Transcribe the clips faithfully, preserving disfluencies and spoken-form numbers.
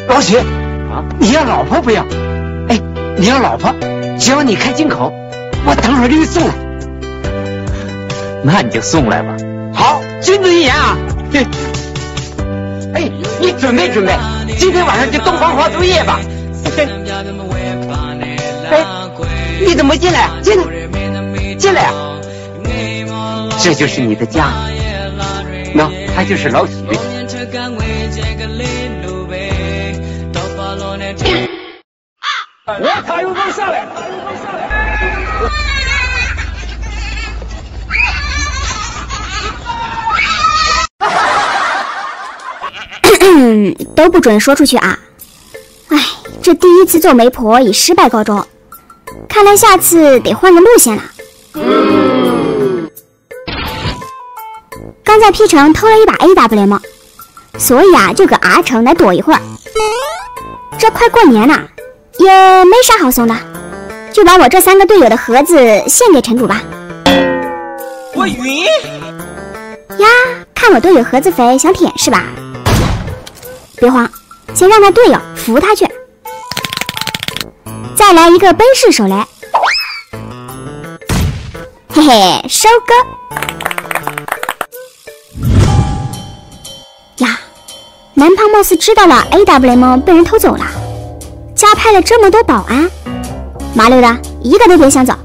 老许啊，你要老婆不要？哎，你要老婆，只要你开金口，我等会儿给你送来。 那你就送来吧。 好，君子一言啊。对。哎，你准备准备，今天晚上就洞房花烛夜吧。哎，你怎么进来？进来，进来啊！这就是你的家。喏，他就是老许。 我卡油灯下来。 都不准说出去啊！哎，这第一次做媒婆以失败告终，看来下次得换个路线了。嗯、刚在 P 城偷了一把 A W M， 所以啊就搁 R 城来躲一会儿。这快过年了，也没啥好送的，就把我这三个队友的盒子献给城主吧。 我晕呀！看我队友盒子肥，想舔是吧？别慌，先让他队友扶他去，再来一个奔式手雷，嘿嘿，收割呀！南胖貌似知道了 A W M 被人偷走了，加派了这么多保安，麻溜的一个都别想走。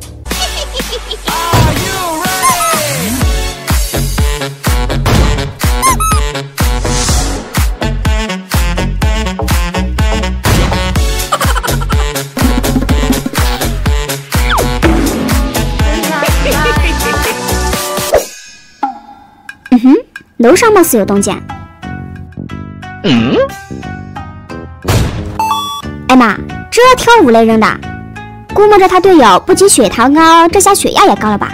嗯哼，楼上貌似有动静。 嗯？ 哎妈，这跳舞雷扔的，估摸着他队友不仅血糖高，这下血压也高了吧？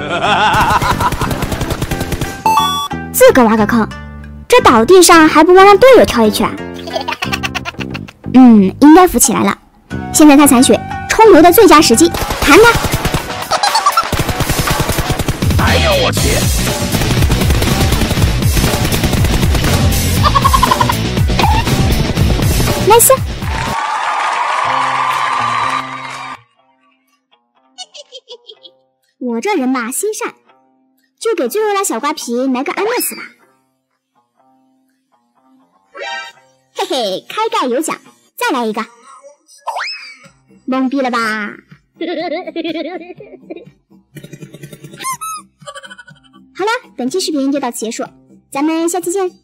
自个挖个坑，这倒地上还不忘让队友跳一圈。嗯，应该扶起来了。现在他残血，冲流的最佳时机，弹他！ 哎呦我去！ nice。我这人吧心善，就给最后俩小瓜皮来个安乐死吧。嘿嘿，开盖有奖，再来一个。懵逼了吧？好了，本期视频就到此结束，咱们下期见。